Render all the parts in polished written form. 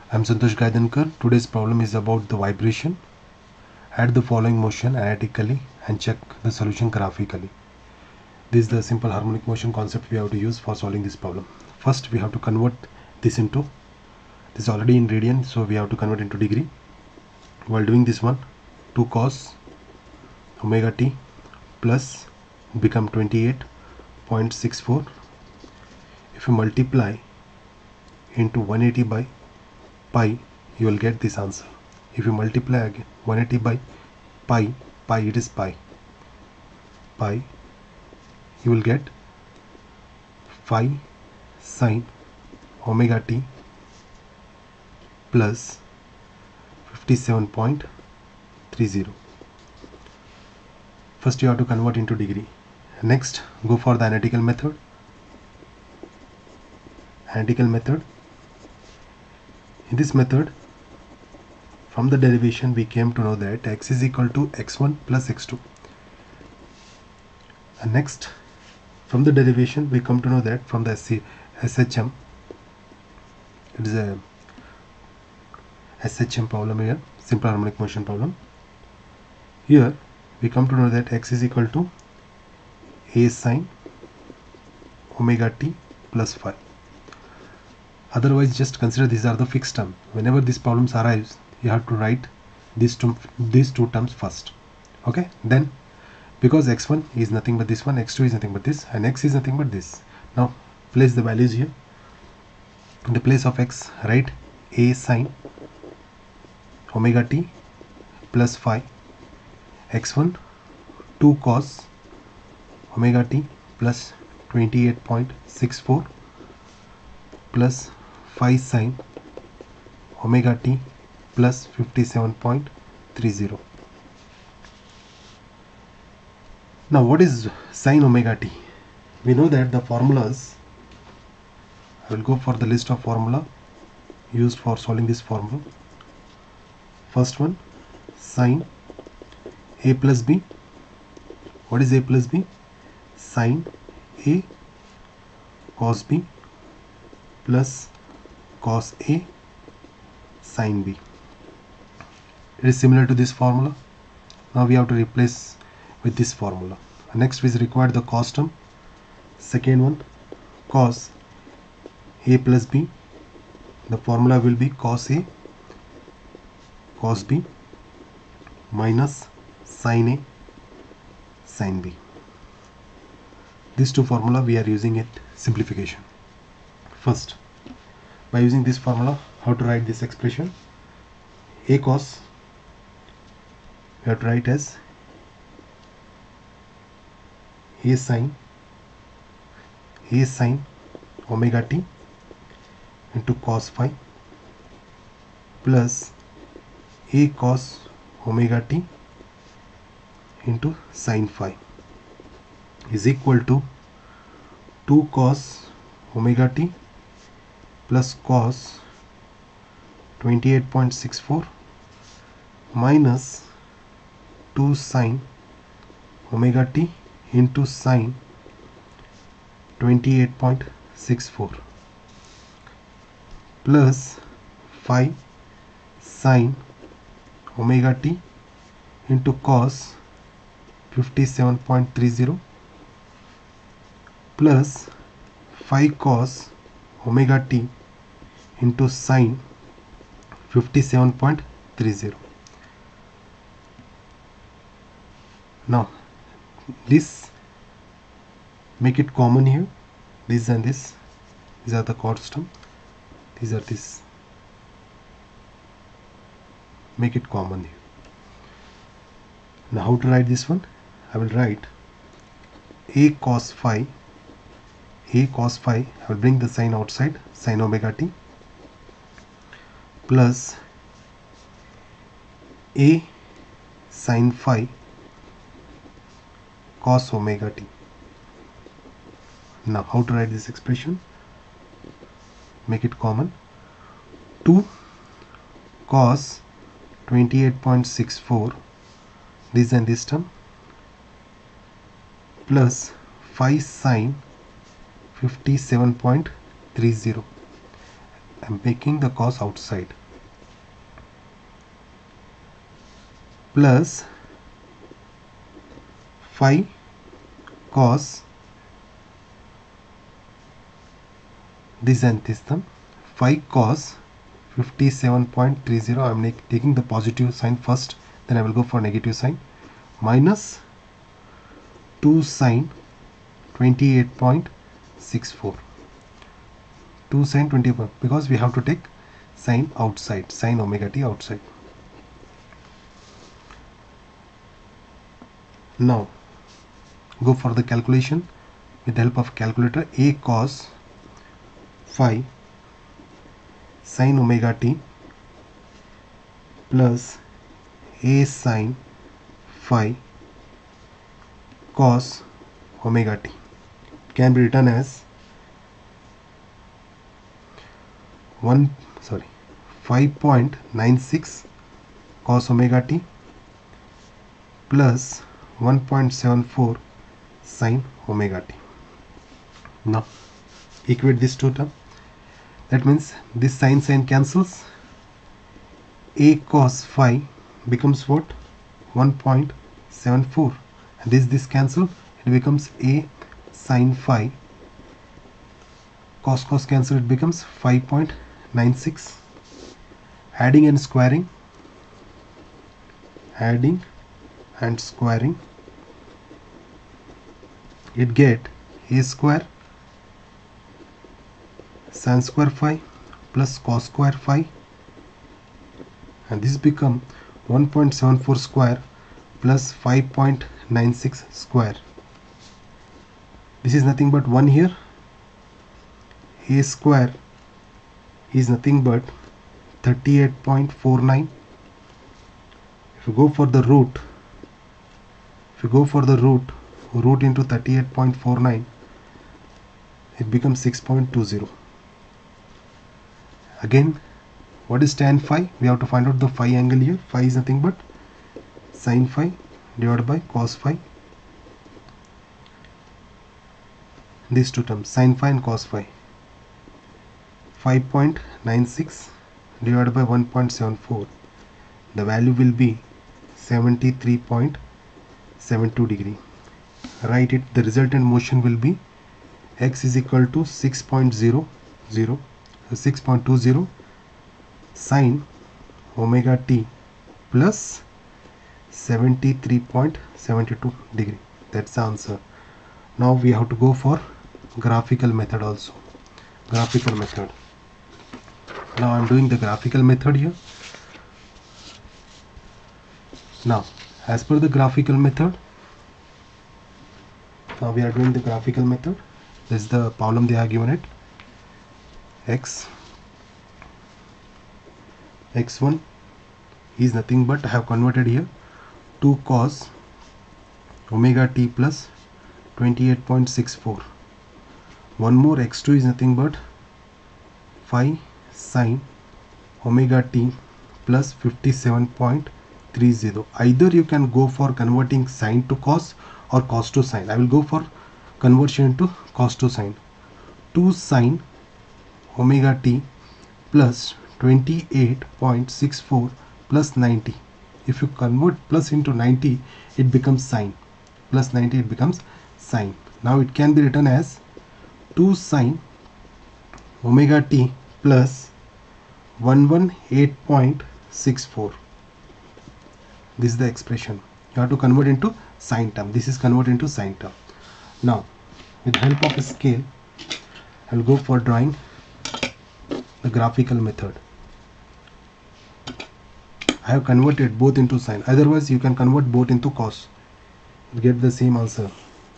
I'm Santosh Gaidankar. Today's problem is about the vibration. Add the following motion analytically and check the solution graphically. This is the simple harmonic motion concept we have to use for solving this problem. First, we have to convert this into, this is already in radian, so we have to convert into degree. While doing this one, 2 cos omega t plus become 28.64. If you multiply into 180 by pi, you will get this answer. If you multiply again 180 by pi, it is pi, you will get 5 sine omega t plus 57.30. First you have to convert into degree. Next, go for the analytical method. In this method, from the derivation we came to know that x is equal to x1 plus x2. And next, from the derivation we come to know that from the SHM, it is a SHM problem here, simple harmonic motion problem. Here we come to know that x is equal to a sine omega t plus phi. Otherwise, just consider these are the fixed terms. Whenever these problems arise, you have to write these two terms first. Okay, then because x1 is nothing but this one, x2 is nothing but this, and x is nothing but this. Now place the values here. In the place of x, write a sine omega t plus phi. X1 2 cos omega t plus 28.64 plus 5 sine omega t plus 57.30. Now what is sine omega t? We know that the formulas, I will go for the list of formula used for solving this formula. First one, sine a plus b. What is a plus b? Sine a cos b plus cos a sine b. It is similar to this formula. Now we have to replace with this formula. Next we require the cos term. Second one, cos a plus b. The formula will be cos a cos b minus sin a sin b. These two formula we are using it simplification. First, by using this formula, how to write this expression? A cos we have to write as a sine omega t into cos phi plus a cos omega t into sin phi is equal to 2 cos omega t plus cos 28.64 minus 2 sin omega t into sin 28.64 plus 5 sin omega t into cos 57.30 plus 5 cos omega t into sin 57.30. Now this make it common here. This and this, these are the cos term. These are this. Make it common here. Now how to write this one? I will write a cos phi. I will bring the sign outside, sin omega t plus a sin phi cos omega t. Now how to write this expression? Make it common. 2 cos 28.64, this and this term, plus 5 sin 57.30. I'm making the cos outside, plus phi cos this and this term, phi cos 57.30. I'm taking the positive sign first, then I will go for negative sign, minus 2 sine 28.64. 2 sine 20, because we have to take sine outside, sine omega t outside. Now go for the calculation with the help of calculator. A cos phi sine omega t plus a sine phi cos omega t can be written as 5.96 cos omega t plus 1.74 sine omega t. Now equate these two terms. That means this sine cancels. A cos phi becomes what? 1.74, and this cancel, it becomes a sine phi. Cos cancel, it becomes 5.96. Adding and squaring, it get a square sin square phi plus cos square phi, and this become 1.74 square plus 5.96 square. This is nothing but 1 here. A square is nothing but 38.49. If you go for the root, root into 38.49, it becomes 6.20. Again, what is tan phi? We have to find out the phi angle here. Phi is nothing but sin phi divided by cos phi. These two terms, sin phi and cos phi. 5.96 divided by 1.74. The value will be 73.72 degree. Write it. The resultant motion will be x is equal to 6.20 sine omega t plus 73.72 degree. That's the answer. Now we have to go for graphical method also. Graphical method. Now I'm doing the graphical method here. Now as per the graphical method, now we are doing the graphical method. This is the problem they have given it. x1 is nothing but I have converted here 2 cos omega t plus 28.64. One more, x2 is nothing but 5 sine omega t plus 57.30. Either you can go for converting sine to cos or cos to sine. I will go for conversion to cos to sine. 2 sine omega t plus 28.64 plus 90. If you convert plus into 90, it becomes sine. Plus 90, it becomes sine. Now it can be written as 2 sine omega t plus 118.64. This is the expression. You have to convert into sine term. This is converted into sine term. Now with the help of a scale, I will go for drawing the graphical method. I have converted both into sine. Otherwise you can convert both into cos. You get the same answer.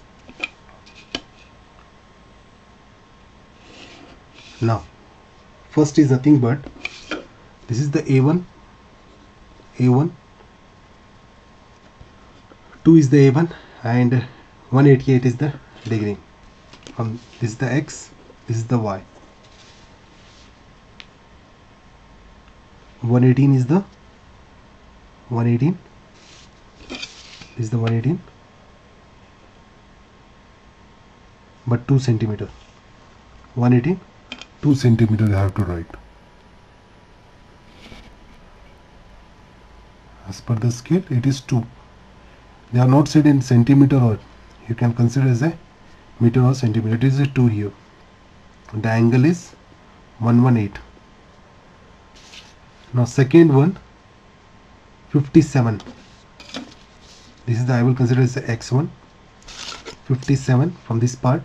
Now first is nothing but this is the A1, 2 is the A1, and 188 is the degree. This is the x, this is the y. 118 is the 118. This is the 118, but 2 centimeter. 118, 2 centimeter I have to write. As per the scale, it is 2. They are not said in centimeter, or you can consider as a meter or centimeter. It is a 2 here. The angle is 118. Now second one, 57. This is the, I will consider as the x1. 57 from this part.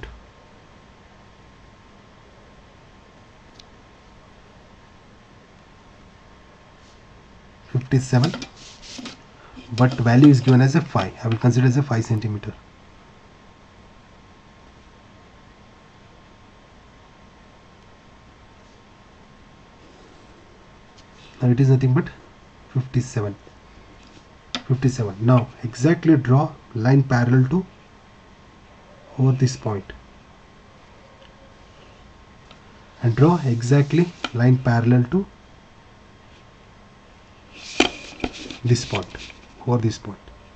But value is given as a 5. I will consider as a 5 centimeter. Now it is nothing but 57. Now exactly draw line parallel to over this point, and draw exactly line parallel to this point, over this point.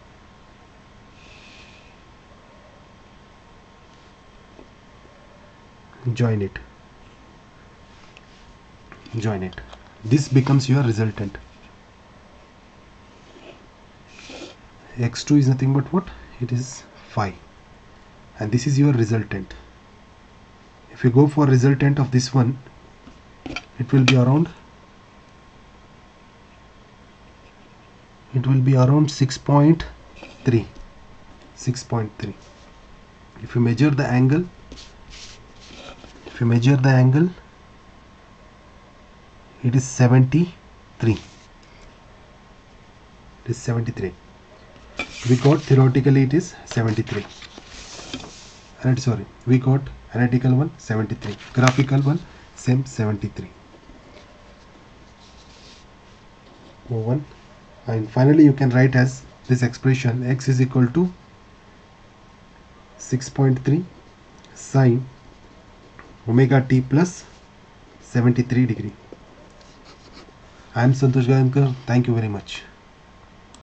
Join it. This becomes your resultant. X2 is nothing but what? It is 5, and this is your resultant. If you go for resultant of this one, it will be around 6.3. If you measure the angle, it is 73. We got theoretically it is 73. And sorry, we got analytical one 73, graphical one same 73. Move on. And finally you can write as this expression: x is equal to 6.3 sine omega t plus 73 degree. I am Santosh Gayankar. Thank you very much.